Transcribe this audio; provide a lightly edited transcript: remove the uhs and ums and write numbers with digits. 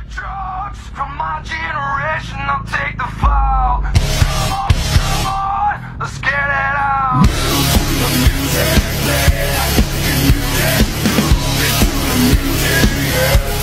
Drugs from my generation, I'll take the fall. Come on, let's get it out. Move to the music, play like you can use it. Move it to the music, yeah.